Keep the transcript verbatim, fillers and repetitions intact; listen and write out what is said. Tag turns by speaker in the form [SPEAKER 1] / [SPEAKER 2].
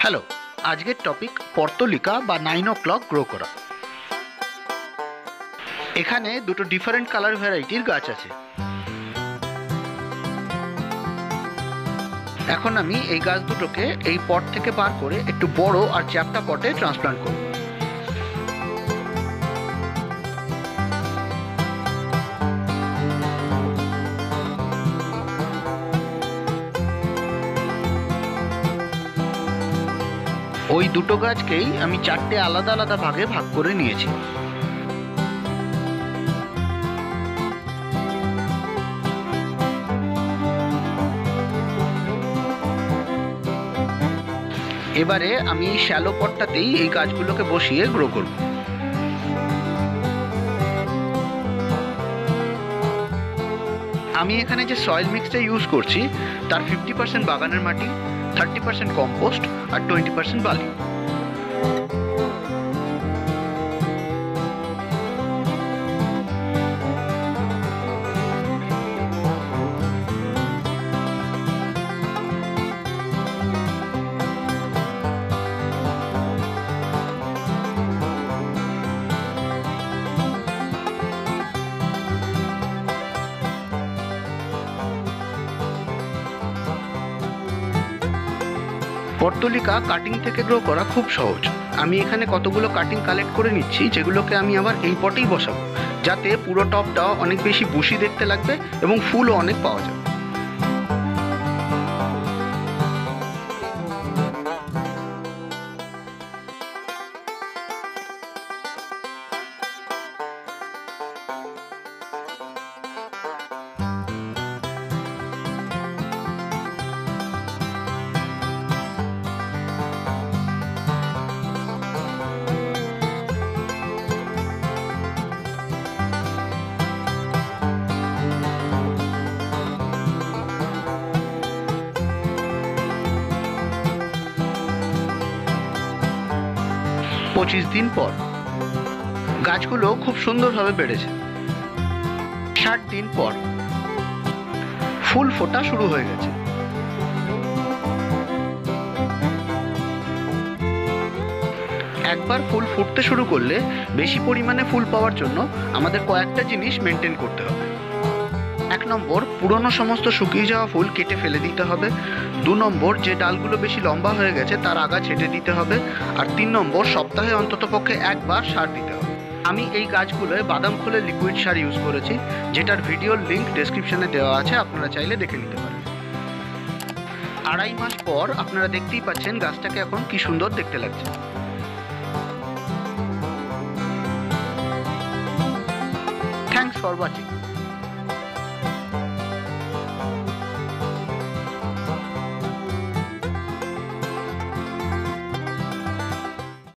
[SPEAKER 1] Hello, আজকের topic পর্তলিকা বা nine ও clock grow করা। এখানে দুটো ডিফারেন্ট কালার ভ্যারাইটির গাছ আছে। এখন আমি এই গাছ দুটোকে এই পট থেকে বার করে একটু বড় আর চ্যাপ্টা পটে ট্রান্সপ্লান্ট করব। ওই দুটো গাছকেই আমি চারটে আলাদা আলাদা ভাগে ভাগ করে নিয়েছি। এবারে আমি এই শ্যালো পটটাতেই এই গাছগুলোকে বসিয়ে গ্রো করব। আমি এখানে যে সয়েল মিক্সটা ইউজ করছি তার ফিফটি পার্সেন্ট বাগানের মাটি, থার্টি পার্সেন্ট কম্পোস্ট আর টোয়েন্টি পার্সেন্ট বালি। পর্তলিকা কাটিং থেকে গ্রো করা খুব সহজ। আমি এখানে কতগুলো কাটিং কালেক্ট করে নিচ্ছি, যেগুলোকে আমি আবার এই পটেই বসাবো, যাতে পুরো টপটা অনেক বেশি বুশি দেখতে লাগবে এবং ফুলও অনেক পাওয়া যাবে। পঁচিশ দিন পর গাছগুলো খুব সুন্দরভাবে বেড়েছে। ষাট দিন পর ফুল ফোটা শুরু হয়ে গেছে। একবার ফুল ফুটতে শুরু করলে বেশি পরিমাণে ফুল পাওয়ার জন্য আমাদের কয়েকটা জিনিস মেনটেন করতে হবে। এক নম্বর, পুরনো সমস্ত শুকিয়ে যাওয়া ফুল কেটে ফেলে দিতে হবে। দু নম্বর, যে ডালগুলো বেশি লম্বা হয়ে গেছে তার আগা ছেটে দিতে হবে। আর তিন নম্বর, সপ্তাহে অন্ততপক্ষে একবার সার দিতে হবে। আমি এই গাছগুলোয় বাদাম খোলের লিকুইড সার ইউজ করেছি, যেটার ভিডিওর লিঙ্ক ডেসক্রিপশনে দেওয়া আছে, আপনারা চাইলে দেখে নিতে পারেন। আড়াই মাস পর আপনারা দেখতেই পাচ্ছেন গাছটাকে এখন কি সুন্দর দেখতে লাগছে। Thanks for watching.